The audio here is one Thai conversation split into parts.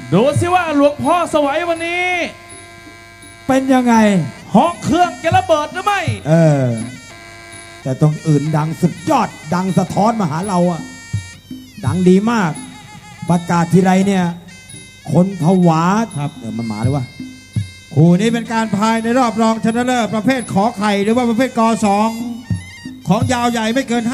ดูสิว่าหลวงพ่อสวัยวันนี้เป็นยังไงห้องเครื่องจะระเบิดหรือไม่แต่ตรงอื่นดังสุดยอดดังสะท้อนมาหาเราอะดังดีมากประกาศทีไรเนี่ยคนผวาครับมันมาเลยวะคู่นี้เป็นการพายในรอบรองชนะเลิศประเภทขอไข่หรือว่าประเภทก2ของยาวใหญ่ไม่เกิน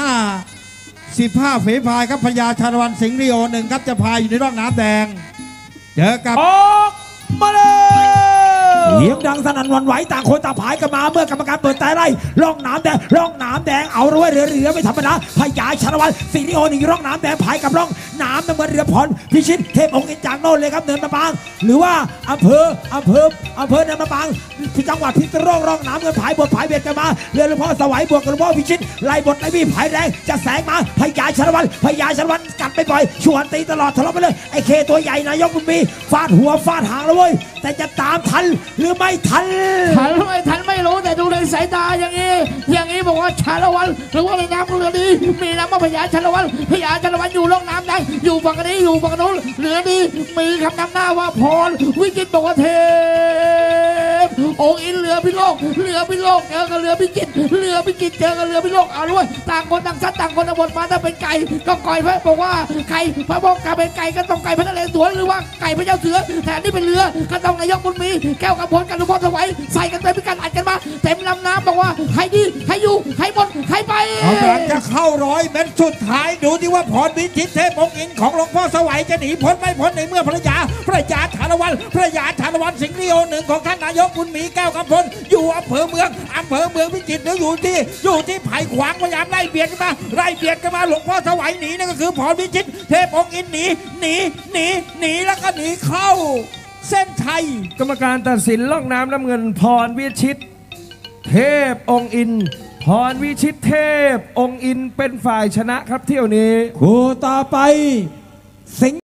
15 ฝีพายครับพญาชาละวันสิงห์ริโอ1ครับจะพายอยู่ในร่องน้ำแดงเจอกับออกมาเลยเสียงดังสนั่นวันไหวต่างคนต่างผายกันมาเมื่อกรรมการเปิดแต่ไล่ร่องน้ำแดงร่องน้ำแดงเอาด้วยเรือไม่ธรรมดาพญาชาละวันสิงห์ริโอ1ร่องน้ำแดงผายกับร่องน้ำน้ำมันเรือพรพิชิตเทพองค์อินจากโน่นเลยครับเนินมะปางหรือว่าอำเภอเนินมะปางจังหวัดพิษณุโลกร่องน้ำเงินผายบทผายเบียดกันมาเรือหลวงพ่อสวัยบวกกับหลวงพ่อพิชิตไล่บทไล่บี้ผายแรงจะแสงมาพญาชาละวันกัดไปบ่อยชวนตีตลอดทะเลาะไปเลยไอ้เคตัวใหญ่นายกบุญมีฟาดหัวฟาดหางแล้วเว้ยแต่จะตามทันหรือไม่ทันไม่รู้แต่ดูในสายตาอย่างนี้บอกว่าชาละวันหรือว่าในน้ำเรือดีมีน้ำว่าพญาชาละวันอยู่ร่องน้ำแดงอยู่ฝั่งนี้อยู่ฝั่งนู้นเรือดีมีคำนำหน้าว่าพรวิจิตรบอกว่าเทพองค์อินเรือพิโลกเจอกับเรือพิจิตรเจอกับเรือพิโลกเอาด้วยต่างคนต่างซัดต่างคนต่างบทมาถ้าเป็นไก่ก็ก่อยพระบอกว่าไก่พระบอกการเป็นไก่ก็ต้องไก่พระนเรศวรหรือว่าไก่พระเจ้าเสือแต่นี่เป็นเรือก็ต้องนายกบุญมีแก้วกำพลกับหลวงพ่อสวัยใส่กันไปเป็นการอัดกันมาเต็มลำน้ำบอกว่าใครดีใครอยู่ใครหมดใครไปกำลังจะเข้า100 เมตรสุดท้ายดูที่ว่าพรวิชิตเทพองค์อินของหลวงพ่อสวัยจะหนีพ้นไม่พ้นในเมื่อพระยาชาละวันสิงห์ริโอ1ของท่านนายกบุญมีแก้วกำพลอยู่อำเภอเมืองพิจิตรหรืออยู่ที่ไผ่ขวางพยายามไล่เบียดกันมาหลวงพ่อสวัยหนีนั่นก็คือพรวิชิตเทพองค์อินหนีแล้วก็หนีเข้าเส้นชัยกรรมการตัดสินล่องน้ำน้ำเงินพรวิชิตเทพองค์อินพรวิชิตเทพองค์อินเป็นฝ่ายชนะครับเที่ยวนี้คู่ต่อไปสิง